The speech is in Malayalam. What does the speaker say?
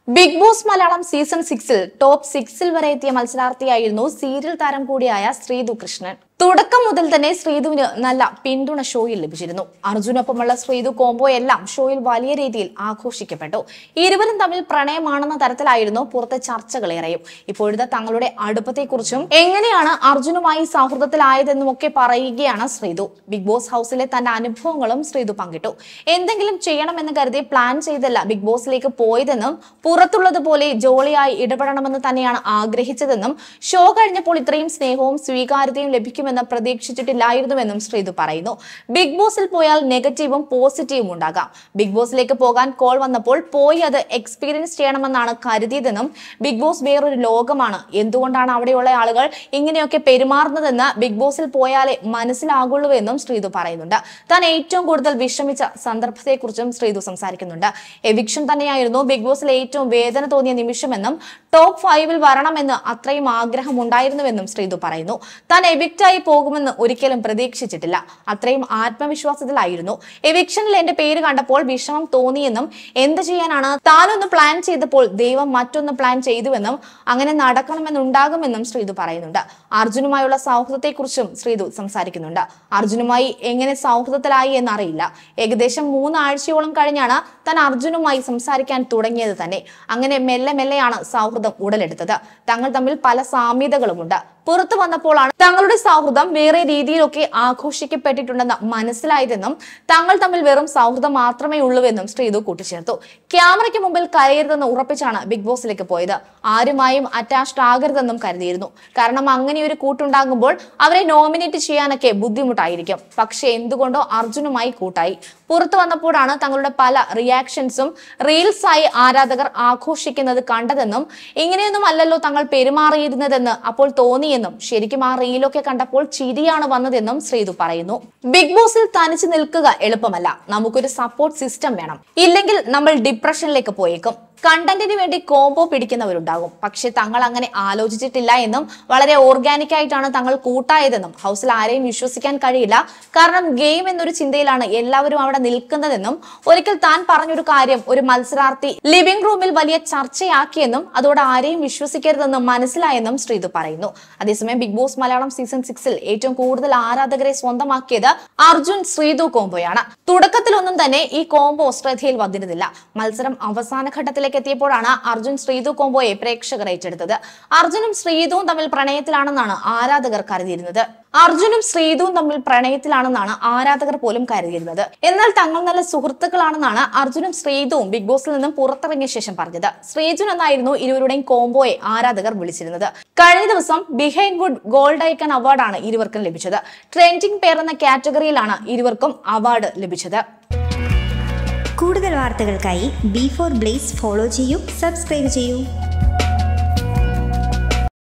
ബിഗ് ബോസ് മലയാളം സീസൺ 6-ൽ ടോപ്പ് 6-ൽ വരെ എത്തിയ മത്സരാർത്ഥിയായിരുന്നു സീരിയൽ താരം കൂടിയായ ശ്രീതു കൃഷ്ണൻ. തുടക്കം മുതൽ തന്നെ ശ്രീതുവിന് നല്ല പിന്തുണ ഷോയിൽ ലഭിച്ചിരുന്നു. അർജുനൊപ്പമുള്ള ശ്രീതു കോംബോ എല്ലാം ഷോയിൽ വലിയ രീതിയിൽ ആഘോഷിക്കപ്പെട്ടു. ഇരുവരും തമ്മിൽ പ്രണയമാണെന്ന തരത്തിലായിരുന്നു പുറത്തെ ചർച്ചകളേറെയും. ഇപ്പോഴത്തെ തങ്ങളുടെ അടുപ്പത്തെക്കുറിച്ചും എങ്ങനെയാണ് അർജുനുമായി സൗഹൃദത്തിലായതെന്നും ഒക്കെ പറയുകയാണ് ശ്രീതു. ബിഗ് ബോസ് ഹൗസിലെ തന്റെ അനുഭവങ്ങളും ശ്രീതു പങ്കിട്ടു. എന്തെങ്കിലും ചെയ്യണമെന്ന് കരുതി പ്ലാൻ ചെയ്തല്ല ബിഗ് ബോസിലേക്ക് പോയതെന്നും പുറത്തുള്ളതുപോലെ ജോളിയായി ഇടപെടണമെന്ന് തന്നെയാണ് ആഗ്രഹിച്ചതെന്നും ഷോ കഴിഞ്ഞപ്പോൾ ഇത്രയും സ്നേഹവും സ്വീകാര്യതയും ലഭിക്കുമെന്ന് പ്രതീക്ഷിച്ചിട്ടില്ലായിരുന്നുവെന്നും ശ്രീതു പറയുന്നു. ബിഗ് ബോസിൽ പോയാൽ നെഗറ്റീവും പോസിറ്റീവും ഉണ്ടാകാം. ബിഗ് ബോസിലേക്ക് പോകാൻ കോൾ വന്നപ്പോൾ പോയി അത് എക്സ്പീരിയൻസ് ചെയ്യണമെന്നാണ് കരുതിയതെന്നും ബിഗ് ബോസ് വേറൊരു ലോകമാണ്, എന്തുകൊണ്ടാണ് അവിടെയുള്ള ആളുകൾ ഇങ്ങനെയൊക്കെ പെരുമാറുന്നതെന്ന് ബിഗ് ബോസിൽ പോയാലേ മനസ്സിലാകുള്ളൂ എന്നും ശ്രീതു പറയുന്നുണ്ട്. താൻ ഏറ്റവും കൂടുതൽ വിഷമിച്ച സന്ദർഭത്തെക്കുറിച്ചും ശ്രീതു സംസാരിക്കുന്നുണ്ട്. എവിക്ഷൻ തന്നെയായിരുന്നു ബിഗ് ബോസിൽ ഏറ്റവും വേദന തോന്നിയ നിമിഷമെന്നും ടോപ്പ് 5-ൽ വരണമെന്ന് അത്രയും ആഗ്രഹം ഉണ്ടായിരുന്നുവെന്നും ശ്രീതു പറയുന്നു. താൻ എവിക്റ്റായി പോകുമെന്ന് ഒരിക്കലും പ്രതീക്ഷിച്ചിട്ടില്ല, അത്രയും ആത്മവിശ്വാസത്തിലായിരുന്നു. എവിക്ഷനിൽ എന്റെ പേര് കണ്ടപ്പോൾ വിഷമം തോന്നിയെന്നും എന്ത് ചെയ്യാനാണ്, താനൊന്ന് പ്ലാൻ ചെയ്തപ്പോൾ ദൈവം മറ്റൊന്ന് പ്ലാൻ ചെയ്തുവെന്നും അങ്ങനെ നടക്കണമെന്നുണ്ടാകുമെന്നും ശ്രീതു പറയുന്നുണ്ട്. അർജുനുമായുള്ള സൗഹൃദത്തെക്കുറിച്ചും ശ്രീതു സംസാരിക്കുന്നുണ്ട്. അർജുനുമായി എങ്ങനെ സൗഹൃദത്തിലായി എന്നറിയില്ല. ഏകദേശം 3 ആഴ്ചയോളം കഴിഞ്ഞാണ് താൻ അർജുനുമായി സംസാരിക്കാൻ തുടങ്ങിയത് തന്നെ. അങ്ങനെ മെല്ലെ മെല്ലെയാണ് സൗഹൃദം ഉടലെടുത്തത്. തങ്ങൾ തമ്മിൽ പല സാമ്യതകളുമുണ്ട്. പുറത്തു വന്നപ്പോഴാണ് തങ്ങളുടെ സൗഹൃദം വേറെ രീതിയിലൊക്കെ ആഘോഷിക്കപ്പെട്ടിട്ടുണ്ടെന്ന് മനസ്സിലായതെന്നും തങ്ങൾ തമ്മിൽ വെറും സൗഹൃദം മാത്രമേ ഉള്ളൂവെന്നും ശ്രീതു കൂട്ടിച്ചേർത്തു. ക്യാമറയ്ക്ക് മുമ്പിൽ കരയരുതെന്ന് ഉറപ്പിച്ചാണ് ബിഗ് ബോസിലേക്ക് പോയത്. ആരുമായും അറ്റാച്ച്ഡ് ആകരുതെന്നും കരുതിയിരുന്നു. കാരണം അങ്ങനെ ഒരു കൂട്ടുണ്ടാകുമ്പോൾ അവരെ നോമിനേറ്റ് ചെയ്യാനൊക്കെ ബുദ്ധിമുട്ടായിരിക്കും. പക്ഷെ എന്തുകൊണ്ടോ അർജുനുമായി കൂട്ടായി. പുറത്തു വന്നപ്പോഴാണ് തങ്ങളുടെ പല റിയാക്ഷൻസും റീൽസായി ആരാധകർ ആഘോഷിക്കുന്നത് കണ്ടതെന്നും ഇങ്ങനെയൊന്നും അല്ലല്ലോ തങ്ങൾ പെരുമാറിയിരുന്നതെന്ന് അപ്പോൾ തോന്നിയെന്നും ശരിക്കും ആ റീലൊക്കെ കണ്ടപ്പോൾ ചിരിയാണ് വന്നതെന്നും ശ്രീതു പറയുന്നു. ബിഗ് ബോസിൽ തനിച്ച് നിൽക്കുക എളുപ്പമല്ല. നമുക്കൊരു സപ്പോർട്ട് സിസ്റ്റം വേണം. ഇല്ലെങ്കിൽ നമ്മൾ ഡിപ്രഷനിലേക്ക് പോയേക്കും. കണ്ടന്റിന് വേണ്ടി കോംബോ പിടിക്കുന്നവരുണ്ടാകും. പക്ഷെ തങ്ങൾ അങ്ങനെ ആലോചിച്ചിട്ടില്ല എന്നും വളരെ ഓർഗാനിക് ആയിട്ടാണ് തങ്ങൾ കൂട്ടായതെന്നും ഹൗസിൽ ആരെയും വിശ്വസിക്കാൻ കഴിയില്ല. കാരണം ഗെയിം എന്നൊരു ചിന്തയിലാണ് എല്ലാവരും അവിടെ നിൽക്കുന്നതെന്നും ഒരിക്കൽ താൻ പറഞ്ഞൊരു കാര്യം ഒരു മത്സരാർത്ഥി ലിവിംഗ് റൂമിൽ വലിയ ചർച്ചയാക്കിയെന്നും അതോടെ ആരെയും വിശ്വസിക്കരുതെന്നും മനസ്സിലായെന്നും ശ്രീതു പറയുന്നു. അതേസമയം ബിഗ് ബോസ് മലയാളം സീസൺ 6-ൽ ഏറ്റവും കൂടുതൽ ആരാധകരെ സ്വന്തമാക്കിയത് അർജുൻ ശ്രീതു കോംബോയാണ്. തുടക്കത്തിലൊന്നും തന്നെ ഈ കോംബോ ശ്രദ്ധയിൽ വന്നിരുന്നില്ല. മത്സരം അവസാന ഘട്ടത്തിലേക്ക് എത്തിയപ്പോഴാണ് അർജുൻ ശ്രീതു കോംബോയെ പ്രേക്ഷകർ ഏറ്റെടുത്തത്. അർജുനും ശ്രീതുവും തമ്മിൽ പ്രണയത്തിലാണെന്നാണ് ആരാധകർ കരുതിയിരുന്നത്. പോലും കരുതിയിരുന്നത്. എന്നാൽ തങ്ങൾ നല്ല സുഹൃത്തുക്കളാണെന്നാണ് അർജുനും ശ്രീതുവും ബിഗ് ബോസിൽ നിന്നും പുറത്തിറങ്ങിയ ശേഷം പറഞ്ഞത്. ശ്രീജുൻ എന്നായിരുന്നു ഇരുവരുടെയും കോംബോയെ ആരാധകർ വിളിച്ചിരുന്നത്. കഴിഞ്ഞ ദിവസം ബിഹൈൻഡ് വുഡ് ഗോൾഡ് ഐക്കൺ അവാർഡാണ് ഇരുവർക്കും ലഭിച്ചത്. ട്രെൻഡിംഗ് പെയർ എന്ന കാറ്റഗറിയിലാണ് ഇരുവർക്കും അവാർഡ് ലഭിച്ചത്. കൂടുതൽ വാർത്തകൾക്കായി B4 Blaze ഫോളോ ചെയ്യൂ, സബ്സ്ക്രൈബ് ചെയ്യൂ.